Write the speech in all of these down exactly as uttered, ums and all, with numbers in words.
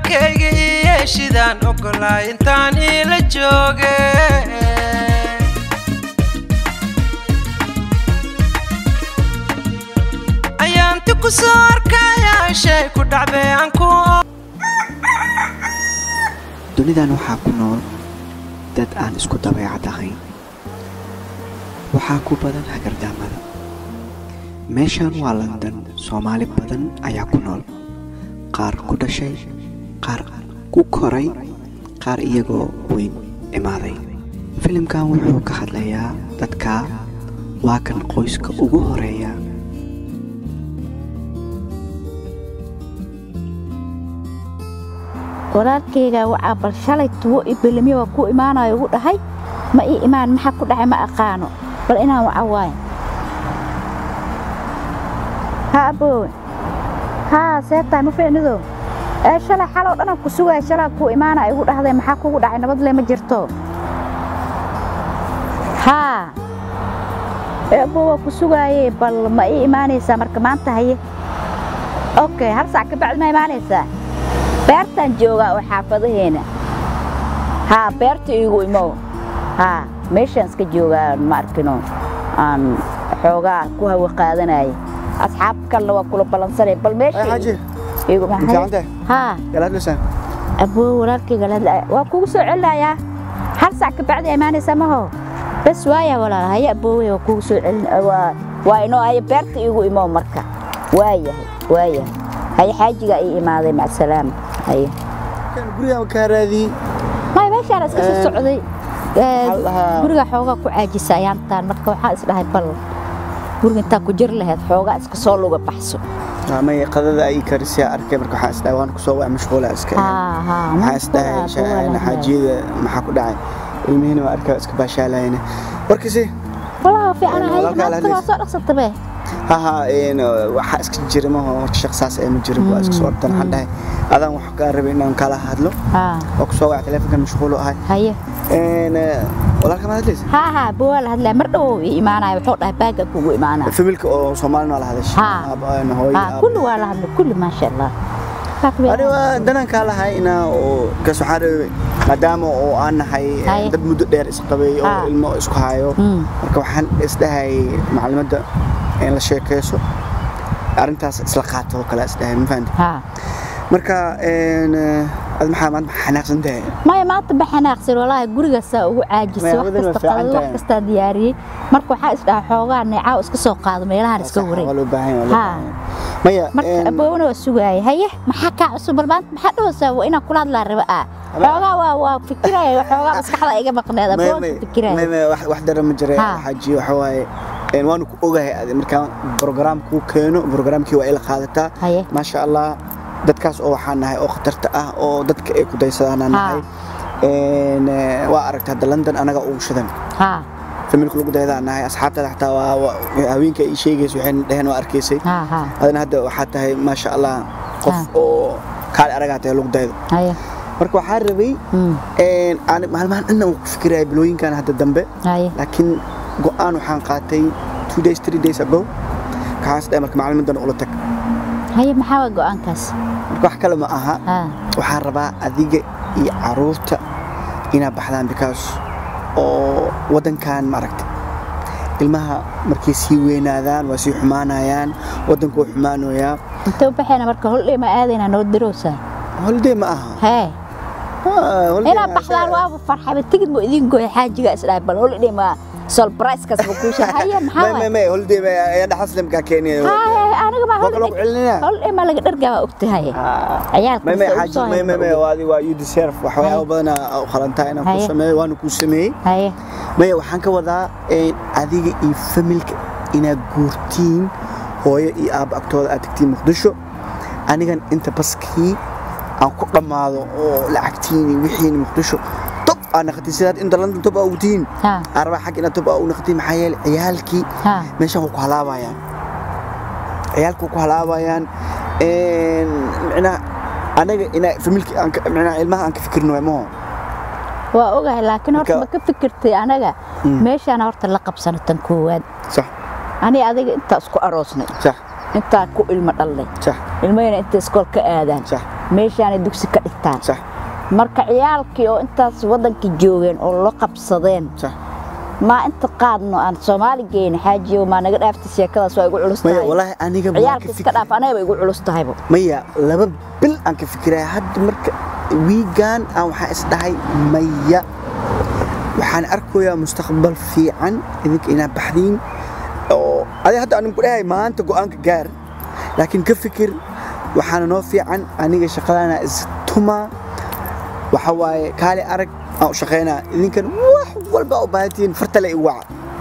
dareenkayga shidaan ogolaa intaan ila joogay ayaanti ku soo arkaya shay ku dhacbay aan ku dunidan waxaa ku nool dad aan isku dabeecad ahayn waxaa ku badan hagardaamada meeshan waa London Soomaali badan ayaa ku nool qaar ku dhashay qaar ku koray qaar iyagoo weyn imaaday filimkan wuxuu ka hadlayaa dadka waa kan qoyska ugu horeeya walaalkayga waxa bal shalay tuwo ibilmiyo ku imaanayo ugu dhahay ma ii imaan maxaa ku dhacay ma aqaano bal inaan waxa waay ha abo ha seeta ma fiicnido ee shalay xalow dhan ku sugay shalay ku imaanayo ugu dhahday maxaa kugu dhacay nabad le ma jirto ha ee abo ku sugay bal ma ii imaanaysa marka maanta haye okay hal saac ka bacd ma imaanaysa beertan jooga oo xaafadaheena ha beerta igu imo ha meeshan iska jooga markino aan xoogaa ku hawo qaadanay asxaab kale waa kula balansanay bal meesha haji igu ma inta ha galaad lisan abo walaalkii galaad waa kugu soo celaya hal saac ka bacdi imaanaysa ma ho bas waaya walaal haya abo waa kugu soo celin waa waa inoo ay beerta igu imo marka waaya waaya hay xaajiga ay imaaday ma salaam hay kan guriga ka raadi ma meesha iska soo socday guriga xooga ku caajisayaan taan marka waxa is dhahay bal guriga inta ku jir lahayd xooga iska soo luga baxso ma qadada ay karisiya arkay marka waxa is dhahay waan ku soo waa mashquul iska ha ha waxa is dhahay xaajida maxaa ku dhacay ilmihiina waa arkay iska baashaalayna warkisi والله في أنا هاي ما تبغى صار قصة به ها ها إنه وحاسك جرمه شخص أسأل مجرم واسك صور تنحل هاي هذا محكار بيننا كلا هذلو ها وكسوا على تلفون كان مشغوله هاي هاي إن ولا كمان هذليس ها ها بول هذا مرة إيمانا يحط له باقي كوب إيمانا في ملك صومالنا على هذا الشيء ها إنه هو ها كل ولا هذا كل ما شاء الله أنا دنا كلا هاي إنه كسحر مدام أو أنا هاي دب مدة دير إسقابي أو الماء إسقايو كوحن إسدهاي معلومات إن الشيء كيسو أرنتاس إسلاقاته وكلا إسدهاي مفهوم ها مركا إن المحامد حناق سنده ما ما تبى حناق سر والله جورجا سا وعاجز وقت استقال وقت استدياري مركو حاس ده حوجا نعاو إسك سوق هذا ما يلها نسكوري ها ما يا مركا أبونا وسوقي هيه ما حكى سوبر بانك ما حد وسوا وإنا كل هذا الرباء حوجا وفكرة حوجا بس كحلا إيجا مقنع هذا بون فكرة ما ما واحد واحد درم مجرى حاجي وحواي إن وانو أوجه مركا برنامج كو كانوا برنامج كي وإلى خالته ما شاء الله dadkaas oo waxaan nahay oo khatarta ah oo dadka ay ku daysadaan nahay een waa aragtaa London anaga ugu shidan ha familku lagu daydaa nahay asxaabtada xataa waa haweenka ay sheegayso waxay dhahan waa arkaysay ha ha adana hadda waxa tahay ma sha Allah qof oo kaal aragtay lagu daydo haya marka waxa rabay een aan maalmahan inaan ku fikiray bilooyinkan hadda dambe laakiin go'aan waxaan qaatay two days three days ago kaas dheer marka macalimiintan ula tag هي محاوى قوان كاس wax kale ma aha waxaan rabaa adiga iyo caruurta ina baxdaan bikaas oo wadankan maragta ilmaha markay si weynaadaan waa si xumaanayaan wadanku uu xumaanooya inta u baxayna marka holiday ma aadayna noo diroosa holiday ma aha hee ina baxdaan waa farxad tigid mo idin gooy xaajiga isdhaay bal holiday ma surprise kas ku shahaaya maxaa ma ma holiday ma ya dhaxaslim ka keenay aniga ma holiday holiday ma laga dhargaa ogtahay ciyaalka ma ma xaaji ma ma ma waadi waa you deserve waxa waxyaabo badan oo qalantaa inaan ku sameeyo waan ku sameeyay haye ma waxaan ka wadaa adiga iyo familka ina guurtiin hooyo iyo aab agtooda aad tagtiin Muqdisho anigan inta baskii aan ku dhamaado oo lacagtiin wixii Muqdisho أنا خدي سيد إن دلنا تبقى أوتين أربع حق إن تبقى ونختي محيال عيالكي مش هو كهلابا يعني عيالكو كهلابا يعني إن أنا أنا أنا في ملك أنا علمها أنك فكر إنه ما وأوجه لكن هرت ما كفكرت أنا جا مش أنا هرت اللقب سنة تنكواد صح أنا أديك أنت أسكو أروسني صح أنت كو المدلل صح المين أنت أسكو كأذان صح meeshaan dugsi ka dhigtaan صح marka ciyaalkii oo intaas wadankii joogeen oo la qabsadeen صح ما أنت قادنا أن سومالي جين حاجي وما نقدر أفتح كذا سوى يقول علوس مية والله أنا قبل عيالك كذا فأنا بيقول علوس تهيبو مية لما بل أنك فكرة حد مرك ويجان أو حاسس ده مية وحن أركو يا مستقبل في عن إنك إنا بحرين أو هذا حتى أنا بقول هاي ما أنت جو أنك جار لكن كفكر وحن نوفي عن أنا شغلنا استما وحواي كالي أرك أو شقينا إذن كان وح والبا أباهتين فرتلي وع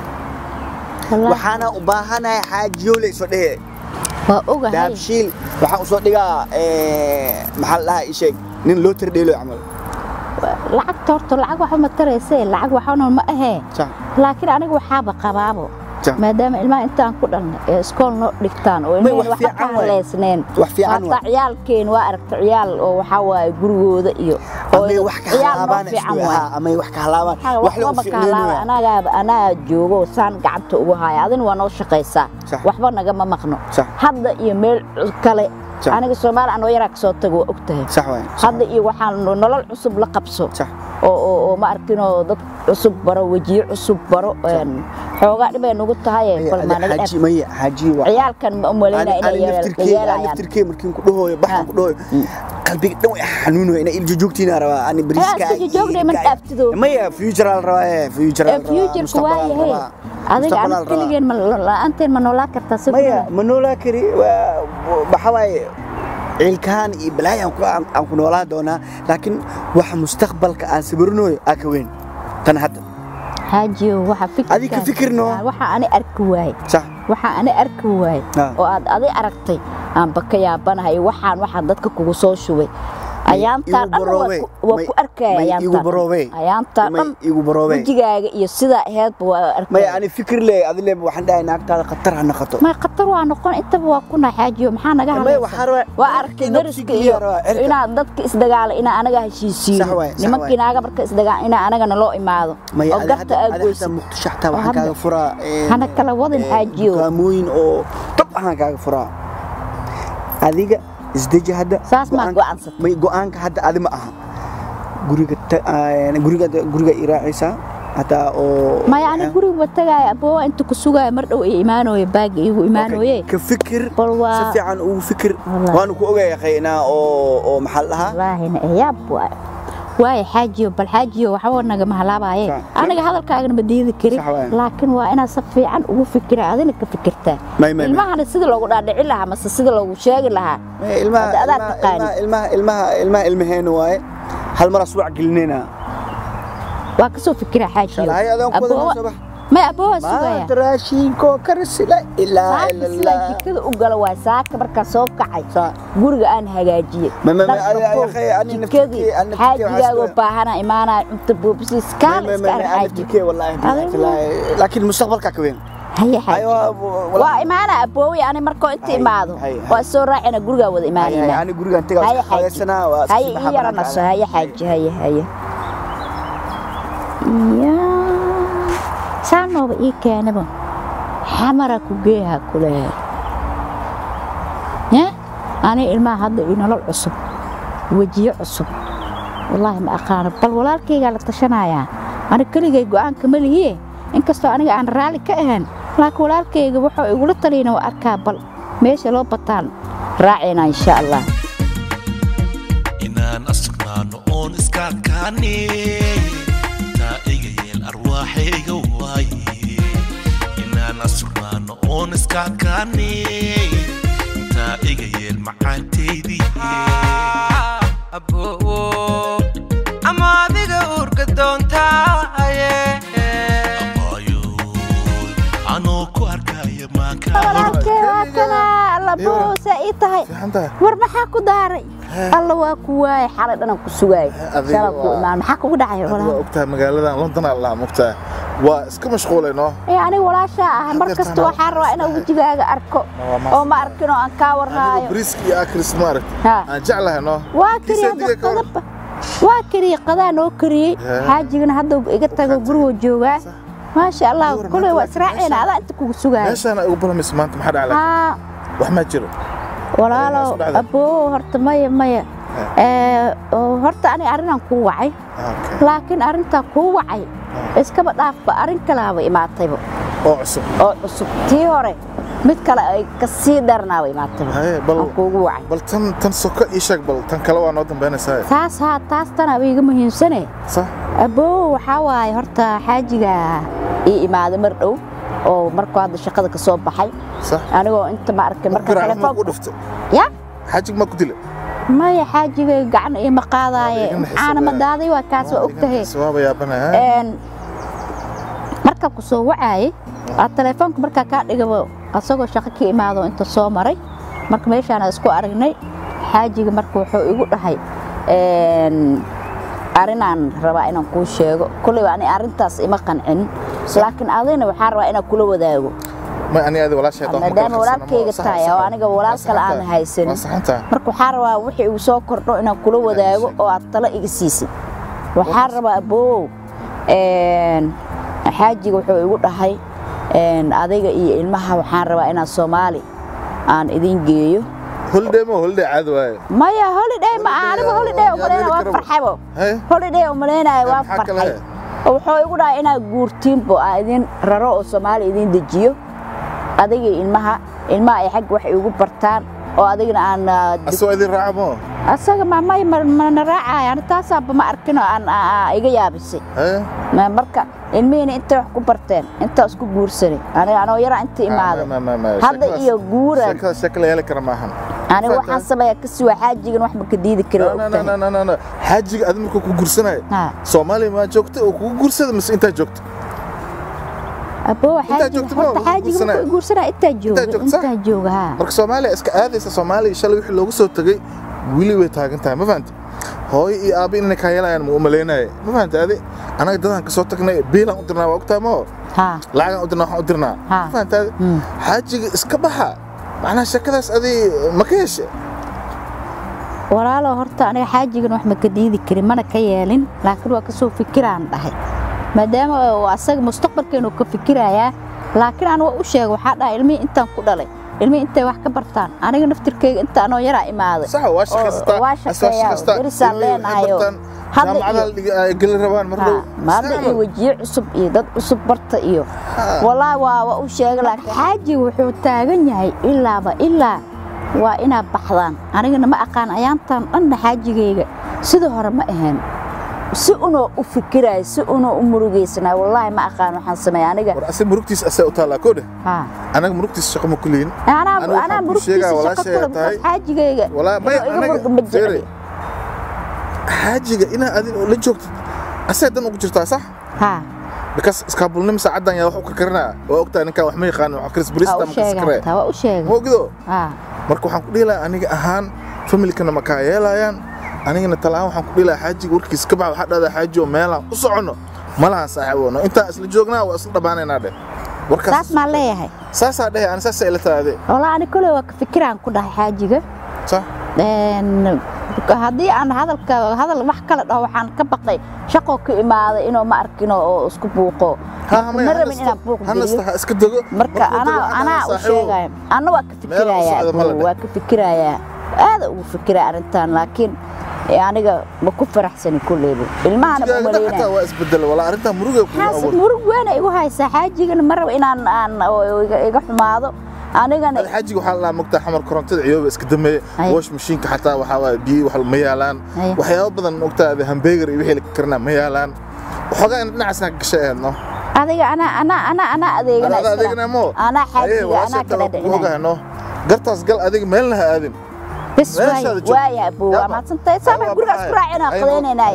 وحنا أباهنا حاجيو لي صدق وأوجه داب شيل وحنا صدقة محلها إشي نين لوتر ديلو عمل لعق تورتو لعق وحنا مترسي لعق وحنا ما هي صح لكن أنا وحابة قبابه ما دام الماء أنت عن كلنا سكول نقطان وإنه وحنا على سنين حتى عيال كين وأرك عيال وحوا جرو ذا إيو أمي وحكي هلابان إسمها أمي وحكي هلابان وحلو في هلابان أنا جاب أنا جوجو سان قعدت وهاي هذا وأنا شقيسة وحبنا جمع مخنو هذا يميل كله أنا كسومال أنا وياك صوت جو أكتئب صح وين هذا يوحنا نلال عصب لقبسه صح أو أو ما أركينه ضد عصب برا وجي عصب برا حوجا نبي نقول تهاي كل ما نقول حاجي مية حاجي عيال كان أمولنا إنا يا أنا نفتركي مركين كله بحر كله قلبي دو حنونه إنا الجوجتين روا أنا بريسكا الجوجة من أفتدو مية فيوتشرال روا فيوتشرال فيوتشر كواي هي هذا عن كل جن من أنت من ولا كرتاسب مية من ولا كري بحواي عيلكان إبلاي أو أو كنولا دونا لكن واحد مستقبل كأن سبرنو أكوين تنهد حاجي وح فكر هذيك فكرنا وح أنا أركواي صح وح أنا أركواي وأد أدي أركتي أم بكيا بنا هاي وحان وحان ضدك كوسو شوي أيام تان أنا وكو أركي أيام تان أيام تان وجيجا يصير هاد وأركي ما يعني فكر لي أذي اللي وحنا ده هناك هذا خطر عنا خطر ما خطر وأنا قن أنت بوكونا حاجي ومحنا جاه ما وحروا وأركي درس كيو إنا ضدك إصدقال إنا أنا جاه شيء سير نمكن أجا برك إصدقال إنا أنا جنا لو إماده وقرت أقوس مختشحته وحنا فرا أنا كلا وضن حاجي كاموين أو طبعا كلا فرا هذيك إزدج هذا ساس ما جو أنصت ما جو أنك هذا هذا ما أهم غريقة يعني غريقة غريقة إيرانيسا هذا أو ما يعني غريقة بتجا أبو أنت كسوجا مرة إيمانه يباقي إيمانه إيه كفكر سفي عن وفكر وأنا كوجا يا خينا أو أو محلها والله هنا يا أبو واي حاجي بالحاجي وحاولنا جمع لعبة إيه أنا هذا الكائن بدي ذكري لكن وأنا صفي عن وفكر هذا اللي كفكرته الماء هذا السيد لو قلنا لها بس السيد لو شاغل لها الماء الماء الماء الماء الماء المهين واي هالمرة سوى عقلنا وكسو فكرة حاجي أبوه ما أبوه سوى ما تراشين كوكرس لا إلا إلا الله كده وقال واساك بركة صوب كعي قرق أنا هجاجي ما ما يا أخي أنا نفتكي أنا حاجي وباهنا إيمانا تبو بس سكال سكال حاجي والله لكن المستقبل كوين هي حاجي وإيمانا أبوي أنا مركو أنت إيمانه وأسرع أنا قرق وذ إيماني أنا قرق أنت هاي حاجي هاي هي رنص هاي حاجي هاي هاي يا سانو بإيه كانبا حمرك وجيها كلها ها أنا الماء هذا إنه لا عصب وجيه عصب والله ما أقارب بل ولا الكي قال تشنا يا أنا كل جي جوان كمل هي إن كستو أنا عن رالي كأهن لكن ولا الكي جوحوا يقول الطريقة وأركاب بل ماشي لو بطال راعينا إن شاء الله إن أسقنا نون إسكاكاني أرواحي جواي إن أنا سكران أونس كاكاني تا إجي المعانتي دي أبو أما ذيك أورك دون تاي أبايو أنا كواركاي ما كان أوكي كنا الله بو سعيتها ورمحا كداري الله واكواي حالد أنا كسواي شرفوا ما محاك وداعي ولا وقتها مقالة لندن الله مقتها واسك مشغولة إنه يعني ولا شيء مركز تو حر أنا وجهي أركو أو ما أركنه أن كاور هاي بريسكي أكل سمارت أجعلها إنه واكري قضب واكري قضاء نوكري حاجة هذا إجت جرو جوا ما شاء الله كله واسرعين هذا أنت كوسواي ليش أنا أقولها مسمانت محد عليك وحما جرو ولا لو أبوه هرت مية مية ee horta ani arinan ku wacay laakiin arinta ku wacay iskaba dhaafba arin kala way imaatayba oo cusub oo cusub tii hore mid kale ay ka sii darnaa way imaatayba bal kuugu wacay bal tan tan soko ii sheeg bal tan kale waa noo dambeynaysaa taas ha taas tan abiga muhiimsane sax abo waxa waay horta xaajiga ii imaado mar dhow oo markuu hadda shaqada ka soo baxay sax anigoo inta ma arkay marka telefoon ku dhifto ya xaajig ma ku dile ما يا حاجة قعنا إيه مقاضي أنا مدادي وكاس وقتها سوابا يا بنا إن مركب كسو وعي التليفون مركب كان يجوا أصوغ شقكي ما هذا أنت صومري مركب إيش أنا أسكو أرجني حاجة مركب حو يقول هاي إن أرينا ربعنا كل شيء كل يعني أرنتاس إما قنعن لكن أظن وحارة أنا كله وذاقو ما أنا هذا ولا شيء طبعا مدام ولادكيga tahay oo aniga walaal kale aan haysan marka waxaan rabaa wixii uu soo kordho inaan kula wadaago oo aad tala iga siisid waxaan rabaa aboo een xaajiga wuxuu igu dhahay een adiga iyo ilmaha waxaan rabaa inaan Soomaali aan idin geeyo holiday ma holiday caad waay maya holiday ma aniga holiday oo maleena waa farxabo holiday oo maleena waa farxay wuxuu igu dhahay inaan guurtiinbo aan idin raro oo Soomaali idin dejiyo adiga ilmaha ilmaha ay xaq wax ugu bartaan oo adigna aan asoo idin raacmo asaga ma may ma raacay aan taas aaba ma arkino aan iga yaabisay ee ma marka ilmihiina inta wax ku barteen inta isku guursanay aniga anoo yara inta imaado hadda iyo guuran shakal shakal yeel kara maahan aniga waxaan sameeyaa kasi waa xaajigan wax ma ka diidi karo na na na na xaajiga aad markuu ku guursanay Soomaaliya ma joogto oo ku guursada mise inta joogto أبوه حاجة حاجة ما يقول سنة أنت جوج أنت جوج ها. مركز سومالي إسك هذا سومالي شلون يحل لو قصة تجي ويلي ويتاج أنت ما فهمت هاي أبي إنك هاي لا يعني مؤملينا ما فهمت هذه أنا قدرنا كصوتك نا بيلا قدرنا وقتها ما ها لا قدرنا قدرنا ما فهمت هذه حاجة إسك بها معناها شكلها هذه ما كيش ولا له هرت أنا حاجة إنه إحنا كديدي كريمنا كيالين لكن وكسو فكرة عن ده maadaama uu asaga mustaqbalkeenu ka fikiraya laakiin aan waa u sheegay waxa dhahay ilmi intaan ku dhalay ilmi intay wax ka bartaan aniga naftirkeyga inta aan yara imaado sax waa shaqasta waa shaqasta risaal leenayo hadda gal rabaan mardo maada iyo wajiyo cusub iyo dad cusub barta iyo walaa waa u sheegay laakiin xaaji wuxuu taagan yahay ilaaba ilaa waa ina baxdaan anigana ma aqaan ayaantan dhan xaajigeyga sida hore ma ahayn si uno u fikiraay si uno u murugeysana wallahi ma aqaan waxaan sameeyay aniga war asii murugtiis asii u taala koode ha anaga murugtiis shaqo ma kuliin ana ana murugtiis shaqo kula xaajigeyga wala ma anaga xaajiga ina adin la joogto asii dan ugu jirtaa sax ha because iskaabulnim saacadan yaa wax u karkarnaa waa ogtaa ninka wax ma yaqaan wax kris brista ma kaskare waa u sheegay moogdo ha marka waxaan ku dhilaa aniga ahaan familkana ma ka yeelayaan anigana talaan waxaan ku dhilaa xaajiga warkiis ka baxay waxa dhada xaajiyo meelaan u socono malaha saaxiibona inta isla joognaa waa isla dhabaanaynaa dhe warkaas saas ma leeyahay saasa dhahay aan saasa ila taade wala ani kale waa ka fikiraan ku dhahay xaajiga sax een hadii aan hadalka hadal wax kala dhaw waxaan ka baqay shaqo ka imaaday inuu ma arkino oo isku buuqo ma rabin inaan buuq geliyo iska dago marka ana ana u sheegay ana waa ka fikiraya waa ka fikiraya aad ugu fikira arintan laakiin aniga ma ku faraxsan kulleedo ilmaana ma maleeyay xataa waa isbedel wala arinta muruga ku awal murug weyn igu haysa xaajigan mar inaan aan iga xumaado anigana xaajiga waxa la mugta xamar korontada ciyooba iska dameey wash machine xataa waxa waa biyo wax ma yaalaan waxyaabo badan mugta hamburger iyo wixii la karna ma yaalaan waxoogaa in dhinacaasna gasheeyno adiga ana ana ana ana adeegana adeegana mo ana xaajiga ana kala dhicino gartaas gal adiga meelna ha aadin بس واي واي ابو ما تنتهي سامع قول اسكرا عنا قلينا ناي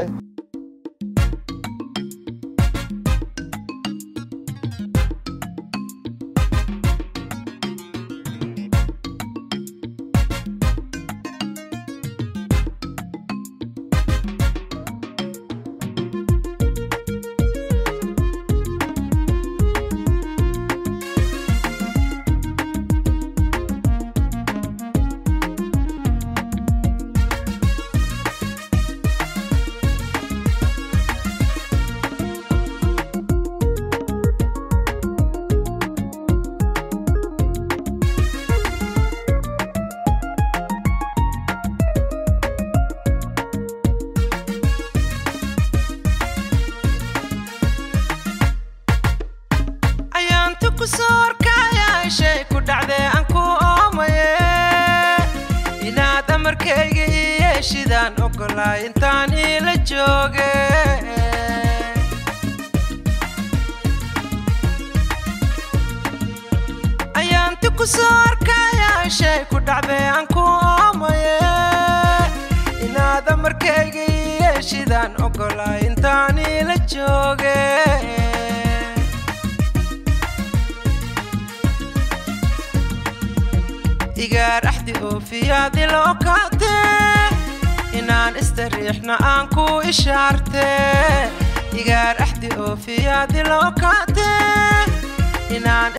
kusoo arkaya shay ku dhacday aan ku oomaye inaad amarkayga yeeshidaan ogolaay intaan ila jooge ayaanti kusoo arkaya shay ku dhacday aan ku oomaye inaad amarkayga yeeshidaan ogolaay intaan ila jooge igaar axdi oofiyaadi loo kaate inaan istariixna aan ku ishaarte igaar axdi oofiyaadi loo kaate inaan